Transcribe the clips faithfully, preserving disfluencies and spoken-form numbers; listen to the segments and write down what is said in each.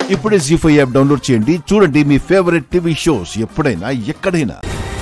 ఇప్పుడే G five app download చేయండి, చూడండి మీ ఫేవరెట్ టీవీ షోస్ ఎప్పుడైనా ఎక్కడైనా.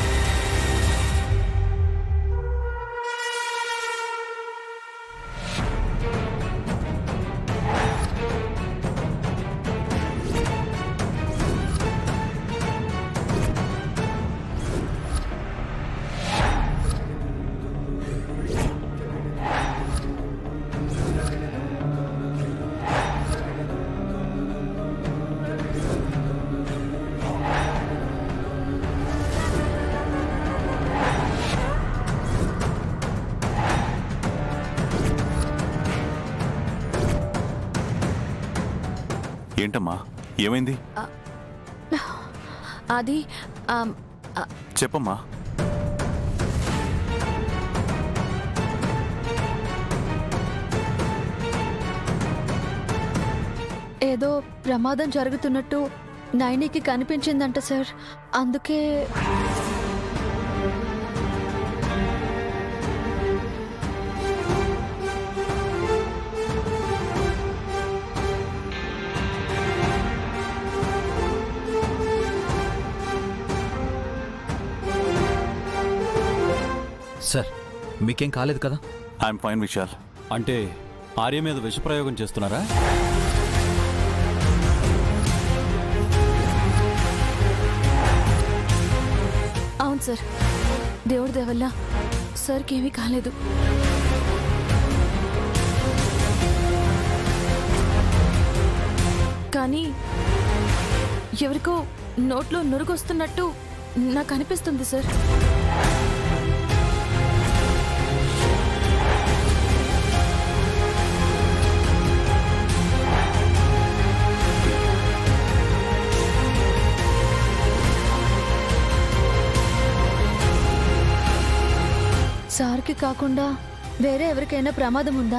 ఏంటమ్మా, ఏమైంది? అది చెప్పమ్మా. ఏదో ప్రమాదం జరుగుతున్నట్టు నైనికి కనిపించిందంట సార్. అందుకే సార్, మీకేం కాలేదు కదా? I'm fine Vishal. అంటే ఆర్య మీద విషప్రయోగం చేస్తున్నారా? అవును సార్, దేవుడి దేవల్ల సార్కి ఏమీ కాలేదు. కానీ ఎవరికో నోట్లో నురుగొస్తున్నట్టు నాకు అనిపిస్తుంది సార్. సార్కి కాకుండా వేరే ఎవరికైనా ప్రమాదం ఉందా?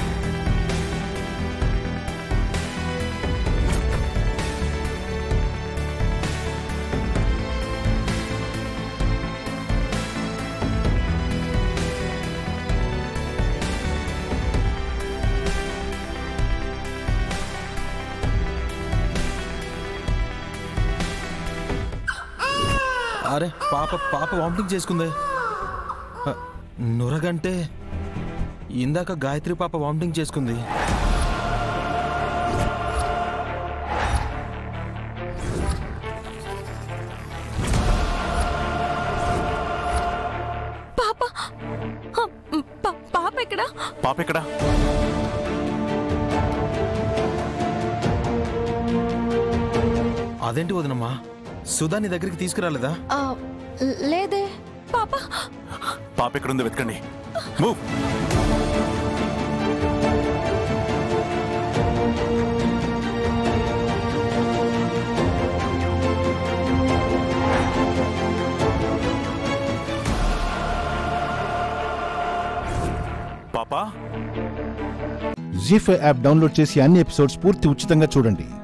అరే పాప పాప వామిటింగ్ చేసుకుందే. నురగంటే ఇందాక గాయత్రి పాప వామిటింగ్ చేసుకుంది. పాప పాప ఎక్కడా? పాప ఎక్కడా? అదేంటి వదనమ్మా, సుధా నీ దగ్గరికి తీసుకురాలేదా? లేదే. పాప పాప ఎక్కడుందో వెతకండి. మూవ్. పాపా, జీ ఫైవ్ యాప్ డౌన్లోడ్ చేసి అన్ని ఎపిసోడ్స్ పూర్తి ఉచితంగా చూడండి.